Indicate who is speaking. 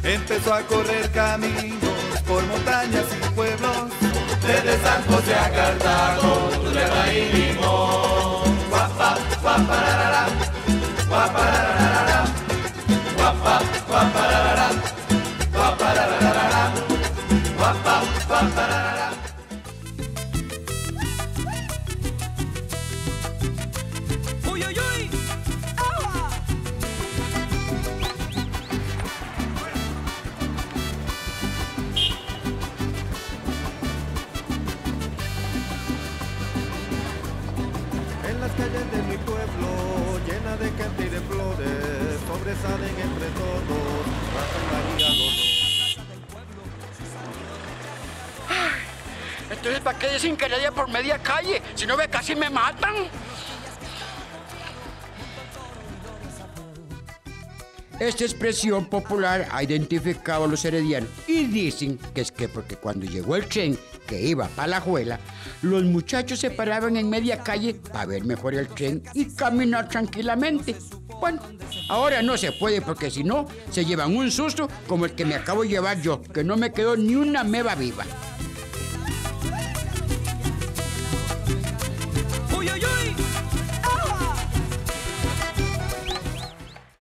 Speaker 1: Empezó a correr caminos por montañas y pueblos, desde San José a Cartago, Tuleba y Limón. Guapa, guapararara, guapararara, guapa, guapararara, guapararara, guapa, guapararara.
Speaker 2: ¡Uy, uy, uy! ¡Agua!
Speaker 3: En las calles de mi pueblo, llena de gente y de flores, sobresalen entre todos, Santa María
Speaker 4: Entonces, ¿para qué dicen que nadie por media calle? Si no ve, casi me matan. Esta expresión popular ha identificado a los heredianos y dicen que es que porque cuando llegó el tren que iba para Alajuela, los muchachos se paraban en media calle para ver mejor el tren y caminar tranquilamente. Bueno, ahora no se puede porque si no, se llevan un susto como el que me acabo de llevar yo, que no me quedó ni una meba viva.